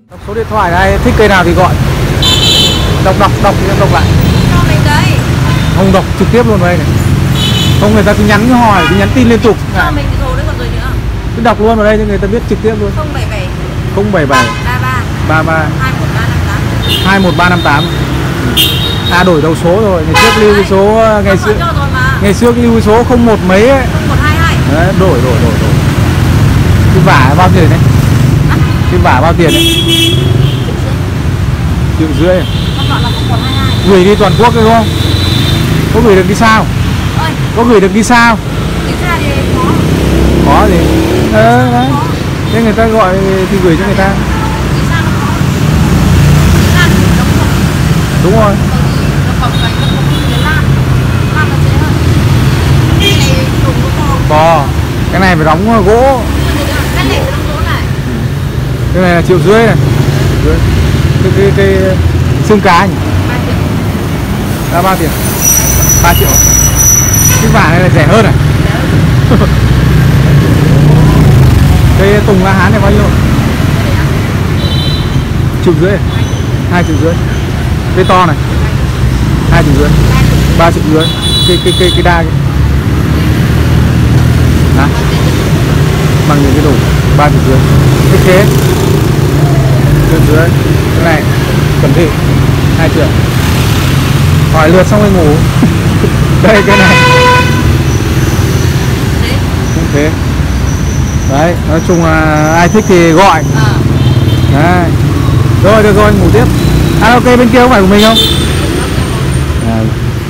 Đọc số điện thoại này, thích cây nào thì gọi. Đọc thì em đọc lại. Cho mình đấy. Không đọc trực tiếp luôn đây này. Không người ta cứ nhắn hỏi, cứ nhắn tin liên tục. Cho mình cái số đấy còn gì nữa. Cứ đọc luôn vào đây cho người ta biết trực tiếp luôn. 077 077 33 33 21358. 21358. À đổi đầu số rồi, ngày trước lưu cái số ngày xưa lưu cái số 01 mấy ấy. 0122. Đấy, đổi. Cái vả bao tiền đấy? Cái vả bao tiền đấy? 1,5 triệu. Con gọi là 0122. Gửi đi toàn quốc đúng không? Có gửi được đi sao? Ơi, Có gửi được đi sao? đi xa thì có. Có gì? Đấy. Thế người ta gọi thì gửi cho người ta. Đi xa nó có. Đi xa thì đúng rồi. Đúng rồi. Nó còn cái lan nó dễ hơn. Cái này dùng nó to. Bò. Cái này phải đóng gỗ. Cái này phải đóng gỗ này. Cái này là 1,5 triệu này. Cái xương cá nhỉ? 3 triệu. Là bao tiền? 3 triệu. Cái vả này là rẻ hơn à? Cái tùng la hán này bao nhiêu? 1,5 triệu. 2,5 triệu. Cái to này 2,5 triệu. 3,5 triệu. Cái đa kia. Hả? Bằng những cái đủ 3,5 triệu. Cái khế 1,5 triệu. Cái này cẩn thị 2 triệu. Hỏi lượt xong rồi ngủ. Đây cái này cũng thế. Đấy, nói chung là ai thích thì gọi. Đấy. Rồi được rồi, ngủ tiếp. À ok, bên kia không phải của mình không? À.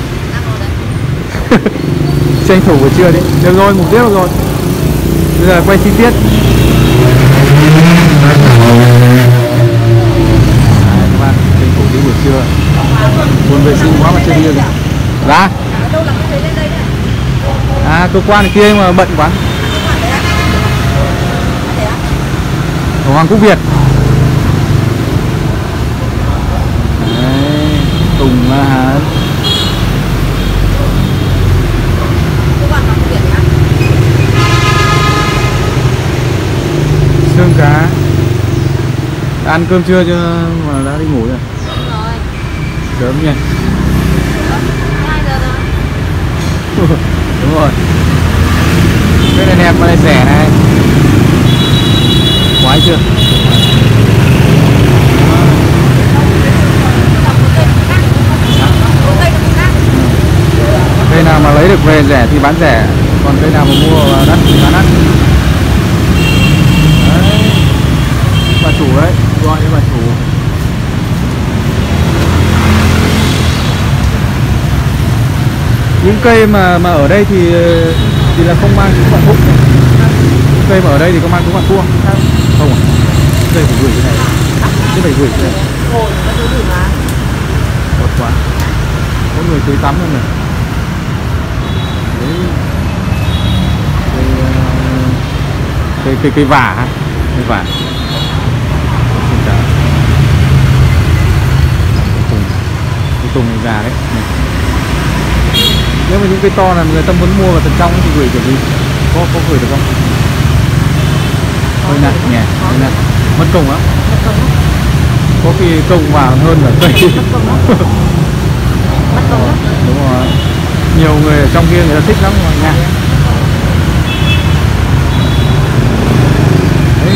Tranh thủ buổi trưa đi. Được rồi, ngủ tiếp được rồi. Bây giờ quay chi tiết. Các bạn, tranh thủ đi buổi trưa. Buồn vệ sinh quá mà chưa đi được. Dạ. À, cơ quan kia mà bận quá. Ở Hoàng Quốc Việt. Đấy, Tùng La Hán. Xương cá. Ăn cơm trưa chưa mà đã đi ngủ rồi? Sớm nha. 2 giờ rồi. Đúng rồi. Cái này đẹp mà này rẻ này. Khoái chưa? Cây nào mà lấy được về rẻ thì bán rẻ, còn cây nào mà mua đắt thì bán đắt. Đấy. Bà chủ đấy, gọi với bà chủ. Những cây mà ở đây thì là không mang chúng bạn thuốc. Cây mà ở đây thì có mang chúng bạn thuốc không? À? Cây phải gửi cái này. Cái phải gửi cái này. Tốt quá. Có người tưới tắm luôn này. Đấy. Cây vả ha. Cây vả. Cái tùng này già đấy. Này. Nếu mà những cây to là người ta muốn mua vào tận trong thì gửi kiểu gì? Có gửi được không? Hơi nặng nhỉ, hơi nặng. Mất công lắm. Có khi công vào hơn là cây. Mất công lắm. Đúng rồi. Nhiều người ở trong kia người ta thích lắm mà nha. Đấy.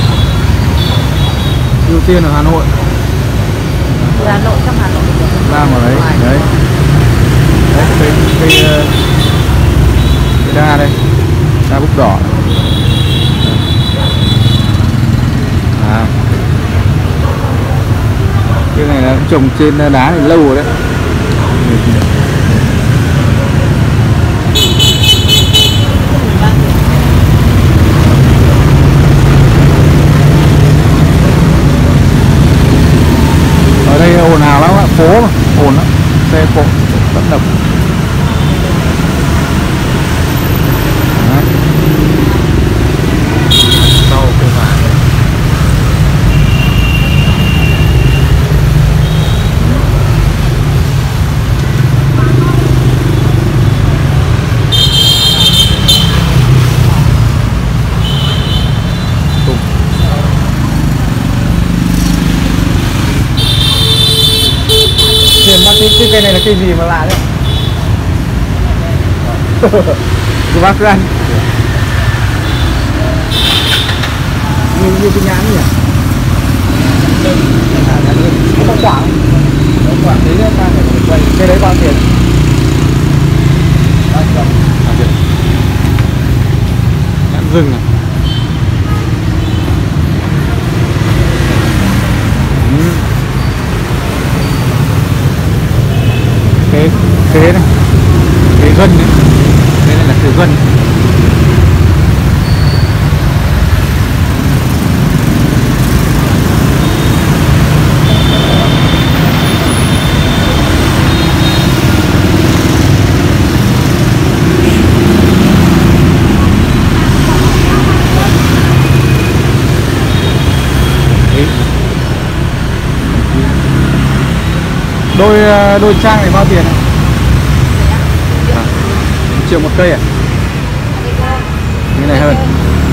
Ưu tiên ở Hà Nội. Hà Nội, trong Hà Nội. Làm ở đấy. Đấy. Đấy, cái đa đây, đa búp đỏ này. À, cái này là cũng trồng trên đá này lâu rồi đấy. Ở đây ồn ào lắm ạ, phố mà, ồn lắm, xe cộ tấp nập. Sau cây vả. cây này là cây gì mà lạ đấy. Của bác cứ ăn. Như cái nhãn nhỉ? Có quả không? Có quả tí nữa ta phải quay. Cây đấy bao tiền? 3 triệu. Nhãn rừng này. Khế này, khế gân đấy, đây là khế gân. Đôi trang này bao tiền này? 1 triệu một cây à? Cái này hơn.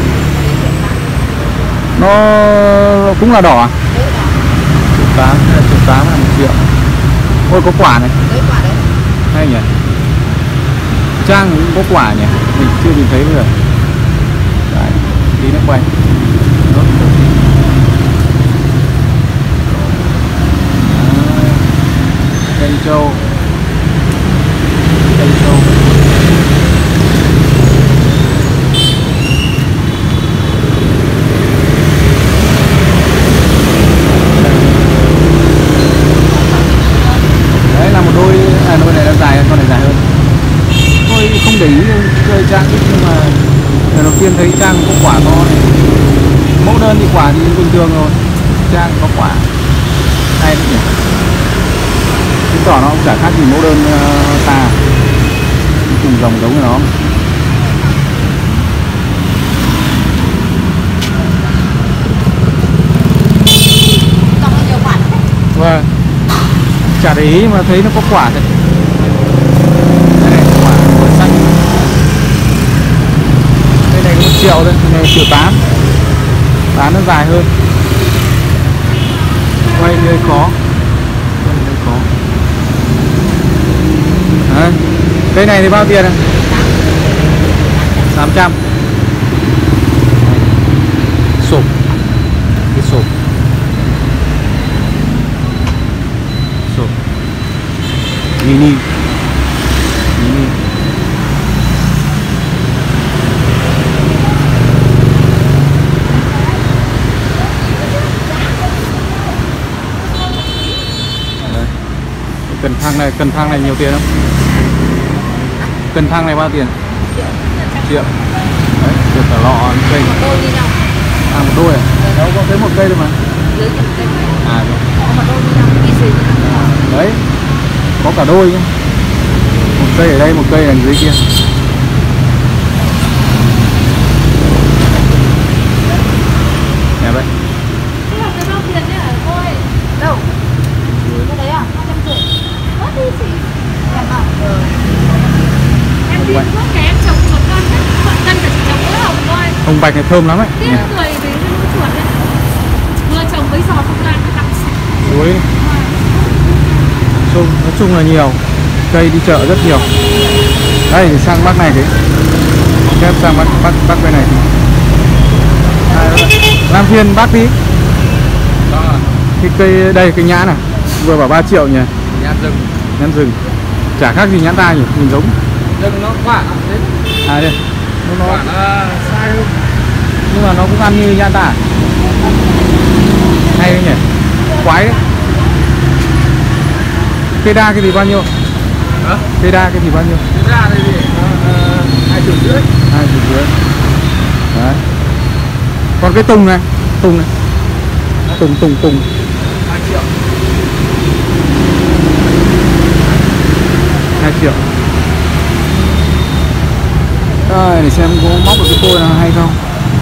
Nó cũng là đỏ à? 1.800 là 1 triệu. Ôi có quả này. Hay nhỉ? Trang cũng có quả nhỉ? Mình chưa nhìn thấy bây giờ. Đấy, tí nữa quay. Cây trâu. Cây trâu. Đấy là một đôi, đôi này là dài hơn, con này dài hơn. Tôi không để ý chơi Trang nhưng mà lần đầu tiên thấy Trang có quả to này. Mẫu đơn thì quả thì bình thường rồi, Trang có quả hay đấy nhỉ. Chứng tỏ nó cũng chả khác gì mẫu đơn ta, cùng dòng giống với nó. Vâng, chả để ý mà thấy nó có quả thật. Đây này, quả xanh. Đây này có 1 triệu thôi, đây này 1.800.000. Bán nó dài hơn. Quay hơi khó. Đấy. Cây này thì bao tiền này? 800. Sụp. Cái sụp. Sụp. Mini. Cần thang này nhiều tiền không? Cần thang này bao tiền? 1 triệu. Đấy, được cả lọ cây. Một đôi đi nhau. À, một đôi à? Đâu có thấy một cây thôi mà. Dưới một cây. À, có một đôi đi nhau, đi xì. đấy, có cả đôi nhé. Một cây ở đây, một cây ở dưới kia. Đẹp đấy. Cái là cái bao tiền đấy hả cô ơi? Đâu? Cái đấy à? 250. Mất đi xì. Em à? Em đi thuốc cái em trồng chuột con hết. Thuận tân là chỉ trồng mỗi hồng thôi. Hồng bạch này thơm lắm ấy. Tiếc người với chuột đấy. Vừa trồng với giò không lan nó đậm sạch. Ui. Nói chung là nhiều. Cây đi chợ rất nhiều. Đây thì sang bác này thì em sang bác bên này thì làm phiền bác tí. Cái cây đây, cây nhãn này vừa bảo 3 triệu nhỉ. Nhãn rừng chả khác gì nhãn ta nhỉ, nhìn giống. Rừng nó quả đấy. À đây nó Quả nó sai hơn. nhưng mà nó cũng ăn như nhãn ta. Hay đấy nhỉ, quái đấy. Cây đa cái gì bao nhiêu? Hả? Cây đa cái gì bao nhiêu? Cây đa đây thì 2,5 triệu. 2,5 triệu. Đấy. Còn cái tùng này, tùng 2 triệu. 2 triệu. Đây để xem có móc được cái phôi nào hay không.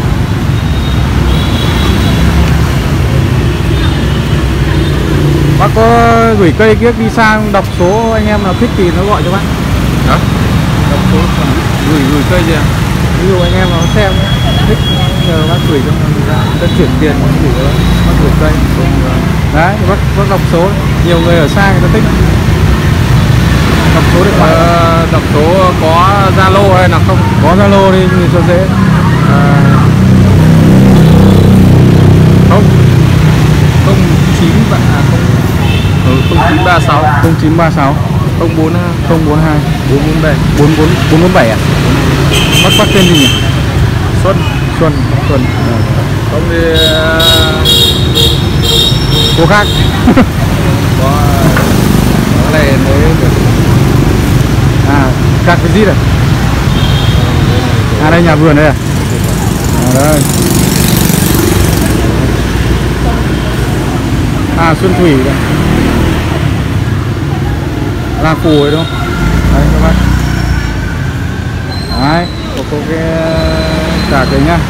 Bác có gửi cây kiếc đi sang đọc số anh em nào thích thì nó gọi cho bác. Hả? Đọc số gửi cây gì à? Ví dụ anh em nó xem thích nhờ bác gửi cho mình ra, ta chuyển tiền gửi cho bác gửi cây. Đấy, bác đọc số, nhiều người ở xa người ta thích. Đọc số điện thoại. Đọc số có Zalo hay là không? Có Zalo đi thì cho dễ. Không 0936 0936 042 042 447 447 à? Bác tên gì nhỉ? Xuân. Xuân. Không thì Cô khác. có cái này mới Khác cái gì đây? Đây nhà vườn đây à? Đây. Xuân Thủy đây. Làng Phù ấy đúng không? Đấy các bác. Đấy, có cái cả cái nhá.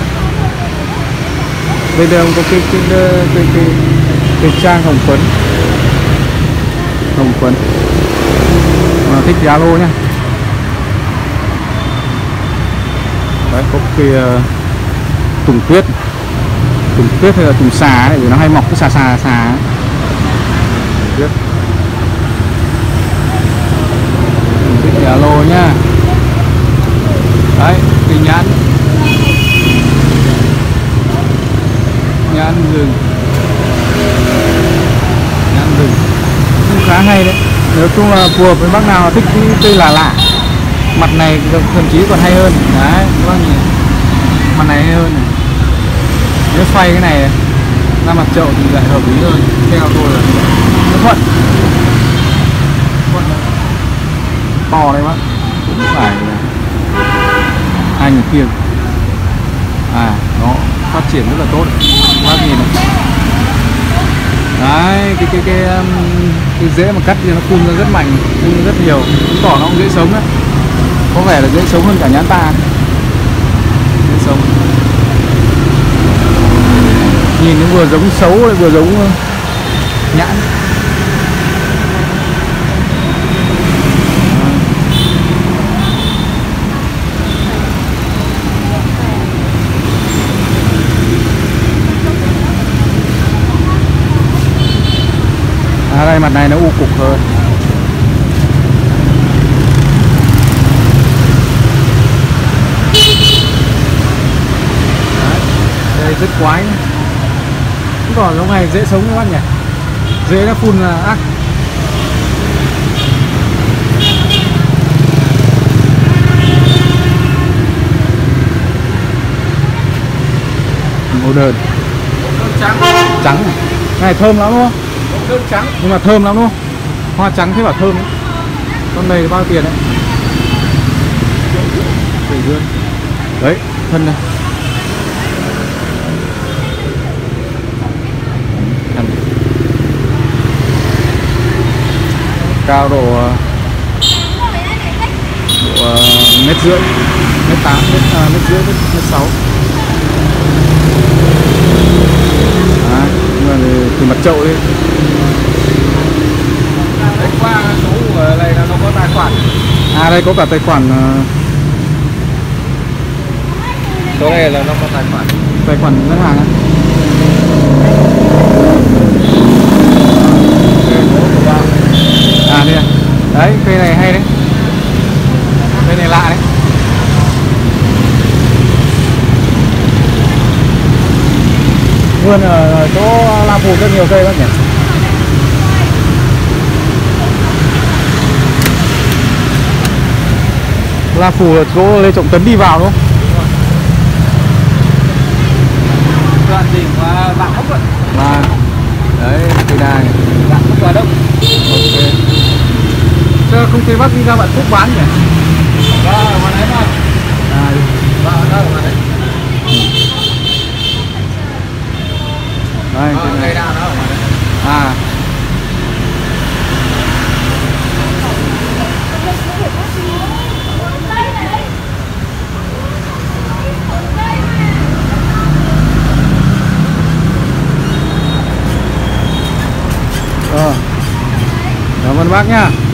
Bên đây có cái trang hồng phấn. Thích Zalo nhá. Đấy có cái tùng tuyết hay là tùng xà ấy, vì nó hay mọc cái xà ấy. Tuyết. Thích Zalo nhá. Đấy cái nhãn rừng cũng khá hay đấy. Nói chung là phù hợp với bác nào thích cái cây lạ. Mặt này thậm chí còn hay hơn. Đấy các bác nhìn, mặt này hay hơn này. Nếu xoay cái này ra mặt chậu thì lại hợp lý hơn. Theo tôi là nó thuận to đây bác, cũng phải hai người kia. Nó phát triển rất là tốt bác nhìn này. Đấy cái rễ mà cắt thì nó phun ra rất mạnh, phun ra rất nhiều, chứng tỏ nó cũng dễ sống đấy. Có vẻ là dễ sống hơn cả nhãn ta. Dễ sống. Nhìn nó vừa giống sấu lại vừa giống nhãn. Đây mặt này nó u cục hơn. Đây rất quái. Cũng còn giống này dễ sống các bác nhỉ. Dễ nó phun là ác. Màu đơn. Trắng. Này thơm lắm đúng không? đơn trắng nhưng mà thơm lắm đúng không? Hoa trắng thế bảo thơm đấy. Con này bao tiền đấy? 7,5. Đấy, thân này. Cao độ mét rưỡi, mét 8, mét rưỡi, mét 6. Nhưng mà từ mặt chậu đi. Đấy, qua số ở đây là nó có tài khoản. Đây có cả tài khoản. Số này là nó có tài khoản ngân hàng á. Đây à. Đấy, cây này hay đấy. Cây này lạ đấy. Vườn ở chỗ La Phù rất nhiều cây bác nhỉ. La Phù là chỗ Lê Trọng Tấn đi vào đúng không? Đoạn gì mà bạn hốc rồi. Đấy, cây đài. Bạn hốc vào đâu? Ok. Sao không thấy bác đi ra bạn Phúc bán nhỉ? Đó, ở ngoài đấy mà. Đó, ở ngoài đấy. Đây, cây này. Đó, ở ngoài đấy. Cảm ơn bác nhá.